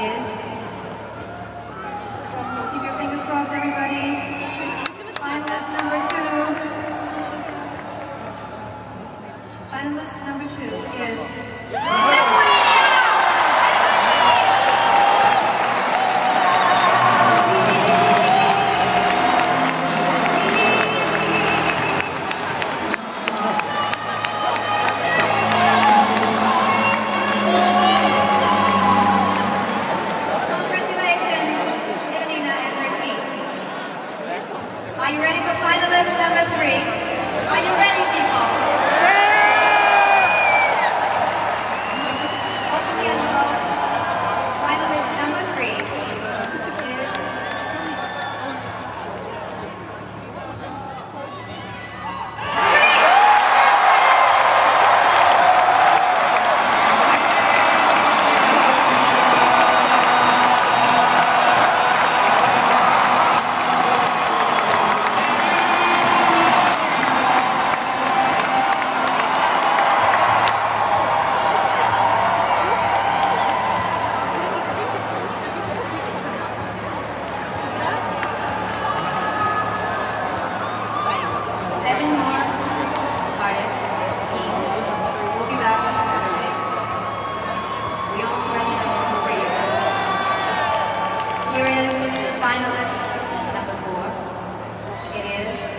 is... Keep your fingers crossed, everybody. Finalist number 2. Finalist number 2 is... Are you ready for finalist number 3? Are you ready, people? Open the envelope. Finalist number 3 is... Here is finalist number 4. It is...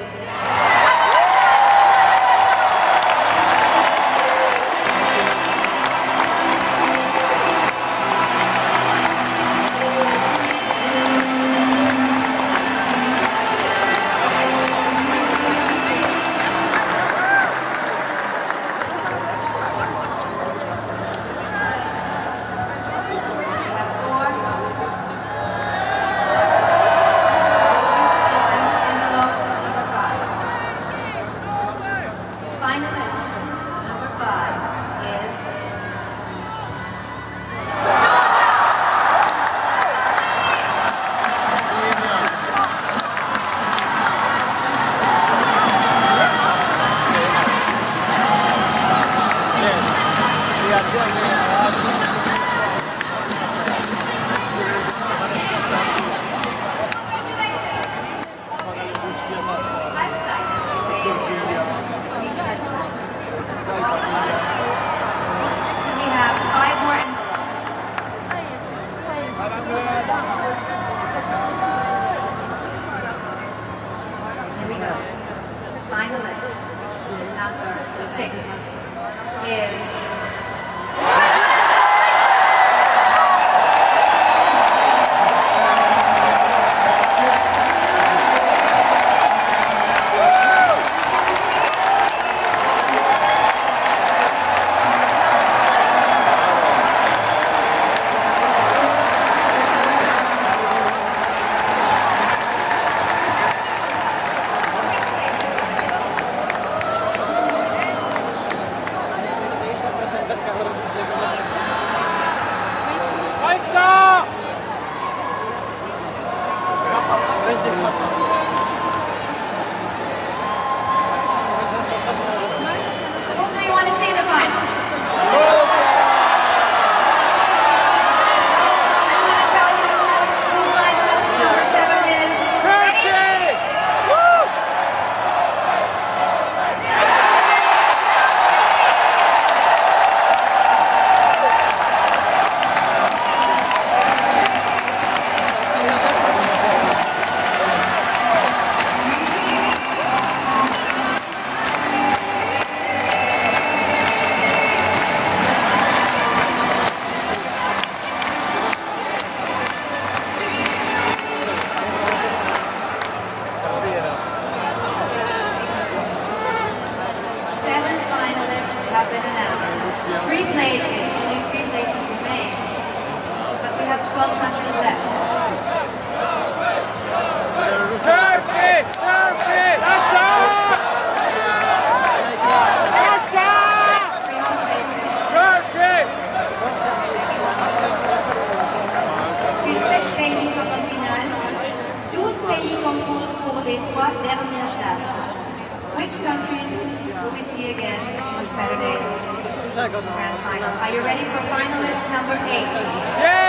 Finalist number 5 is... We have 5 more envelopes. Here we go. Finalist number 6 is... Whom do you want to see in the final? I want to tell you who finalist number 7 is. Ready? Woo! Have been announced. 3 places, only 3 places remain. But we have 12 countries left. Turkey! Turkey! Russia! Russia! 3 more places. Turkey! 16 pays sont en finale. 12 pays concourent pour les 3 dernières places. Which countries will we see again on Saturday? Grand final. Are you ready for finalist number 8? Yeah!